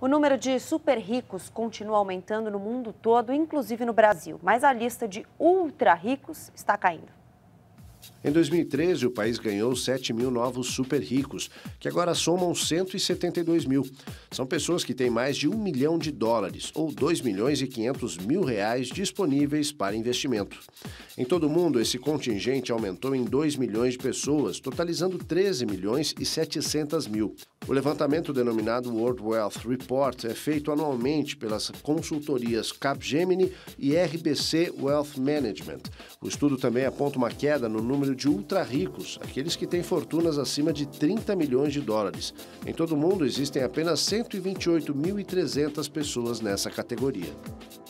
O número de super ricos continua aumentando no mundo todo, inclusive no Brasil, mas a lista de ultra ricos está caindo. Em 2013, o país ganhou 7 mil novos super ricos, que agora somam 172 mil. São pessoas que têm mais de $1 milhão, ou 2 milhões e 500 mil reais disponíveis para investimento. Em todo o mundo, esse contingente aumentou em 2 milhões de pessoas, totalizando 13 milhões e 700 mil. O levantamento denominado World Wealth Report é feito anualmente pelas consultorias Capgemini e RBC Wealth Management. O estudo também aponta uma queda no número de ultra-ricos, aqueles que têm fortunas acima de 30 milhões de dólares. Em todo o mundo, existem apenas 128.300 pessoas nessa categoria.